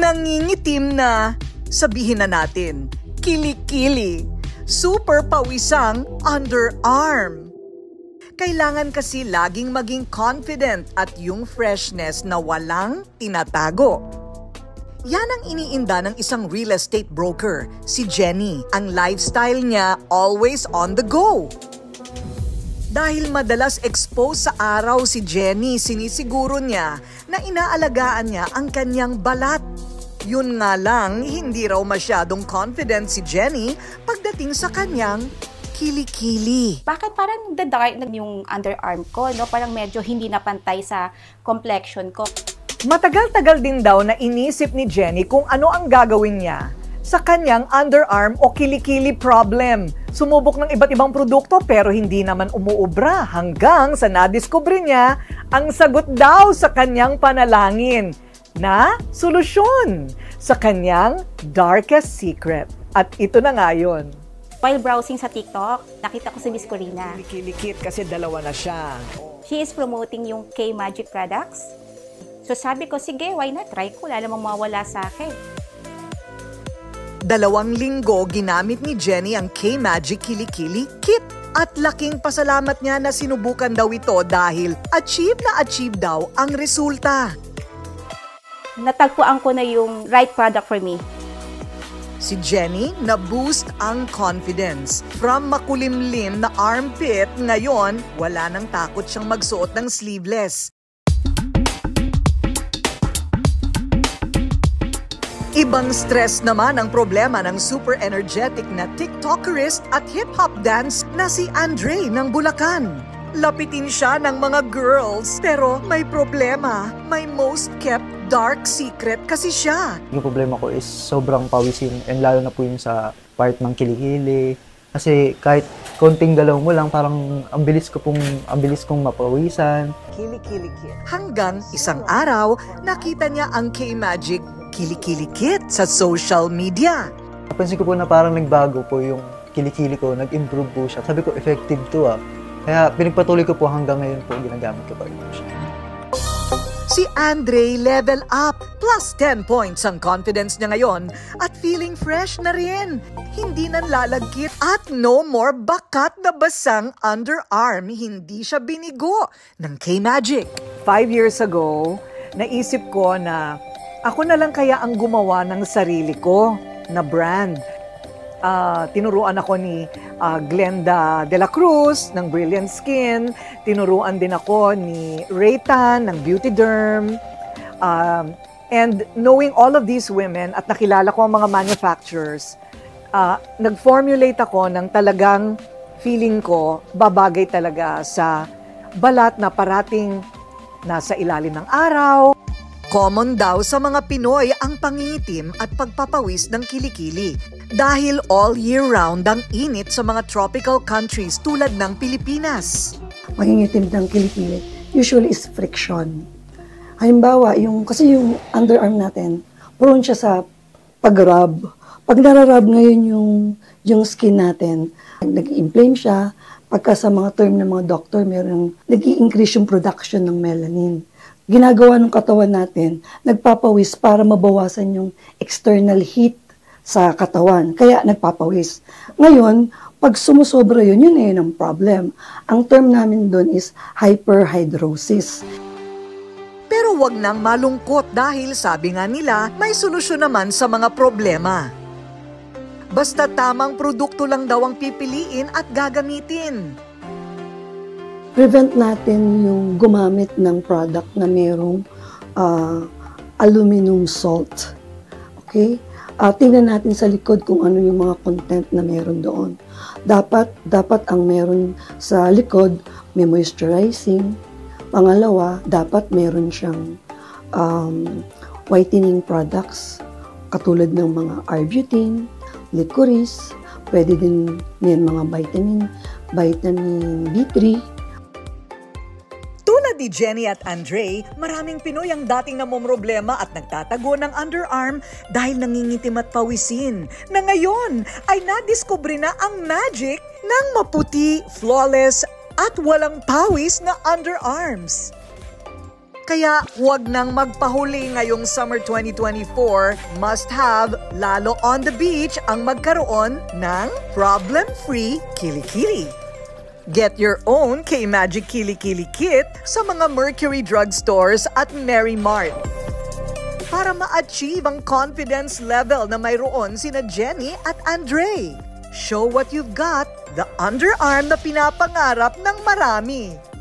Nangingitim na, sabihin na natin, kilikili, super pawisang underarm. Kailangan kasi laging maging confident at yung freshness na walang tinatago. Yan ang iniinda ng isang real estate broker, si Jenny. Ang lifestyle niya always on the go. Dahil madalas expose sa araw si Jenny, sinisiguro niya na inaalagaan niya ang kanyang balat. Yun nga lang, hindi raw masyadong confident si Jenny pagdating sa kanyang kilikili. Bakit parang dark yung underarm ko, no? Parang medyo hindi napantay sa complexion ko. Matagal-tagal din daw na inisip ni Jenny kung ano ang gagawin niya sa kanyang underarm o kilikili problem. Sumubok ng iba't ibang produkto pero hindi naman umuubra hanggang sa nadiskubre niya ang sagot daw sa kanyang panalangin na solusyon sa kanyang darkest secret. At ito na nga yun. While browsing sa TikTok, nakita ko si Miss Corina. Kilikit kasi dalawa na siya. She is promoting yung K-Magic products. So sabi ko, sige, why not? Try ko, wala namang mawala sa akin. 2 linggo ginamit ni Jenny ang K-Magic Kilikili Kit. At laking pasalamat niya na sinubukan daw ito dahil achieve daw ang resulta. Natagpuan ko na yung right product for me. Si Jenny na-boost ang confidence. From makulimlim na armpit, ngayon wala nang takot siyang magsuot ng sleeveless. Ibang stress naman ang problema ng super energetic na TikTokerist at hip-hop dance na si Andre ng Bulacan. Lapitin siya ng mga girls pero may problema, may most kept dark secret kasi siya. Yung problema ko is sobrang pawisin and lalo na po yung sa part ng kilikili. Kasi kahit konting galaw mo lang, parang ang bilis kong mapawisan. Kilikili-kit. Hanggang isang araw, nakita niya ang K-Magic Kilikili Kit sa social media. Napansin ko po na parang nagbago po yung kilikili ko, nag-improve po siya. Sabi ko, effective to ah. Kaya pinagpatuloy ko po hanggang ngayon po, ginagamit ko pa rin siya. Si Andre level up, plus 10 points ang confidence niya ngayon at feeling fresh na rin. Hindi nanlalagkit at no more bakat na basang underarm. Hindi siya binigo ng K-Magic. 5 years ago, naisip ko na ako na lang kaya ang gumawa ng sarili ko na brand. Tinuruan ako ni Glenda de la Cruz ng Brilliant Skin. Tinuruan din ako ni Raytan ng Beauty Derm. And knowing all of these women at nakilala ko ang mga manufacturers, nag-formulate ako ng talagang feeling ko babagay talaga sa balat na parating nasa ilalim ng araw. Common daw sa mga Pinoy ang pangingitim at pagpapawis ng kilikili dahil all year round ang init sa mga tropical countries tulad ng Pilipinas. Mangingitim ng kilikili usually is friction. Halimbawa, kasi yung underarm natin, prone siya sa pag-rub. Pag nararub ngayon yung skin natin, nag-inflame siya. Pagka sa mga term ng mga doctor, nag-i-increase yung production ng melanin. Ginagawa ng katawan natin, nagpapawis para mabawasan yung external heat sa katawan. Kaya nagpapawis. Ngayon, pag sumusobra yun ang problem. Ang term namin doon is hyperhidrosis. Pero wag nang malungkot dahil sabi nga nila, may solusyon naman sa mga problema. Basta tamang produkto lang daw ang pipiliin at gagamitin. Prevent natin yung gumamit ng product na mayroong aluminum salt. Okay? Tingnan natin sa likod kung ano yung mga content na meron doon. Dapat ang meron sa likod may moisturizing. Pangalawa, dapat meron siyang whitening products katulad ng mga arbutin, licorice, pwede din may mga vitamin B3. Tulad ni Jenny at Andre, maraming Pinoy ang dating namomroblema at nagtatago ng underarm dahil nangingitim at pawisin, na ngayon ay nadiskubre na ang magic ng maputi, flawless at walang pawis na underarms. Kaya huwag nang magpahuli ngayong summer 2024. Must have, lalo on the beach, ang magkaroon ng problem-free kilikili. Get your own K-Magic Kilikili Kit sa mga Mercury drugstores at Merry Mart. Para ma-achieve ang confidence level na mayroon sina Jenny at Andre. Show what you've got, the underarm na pinapangarap ng marami.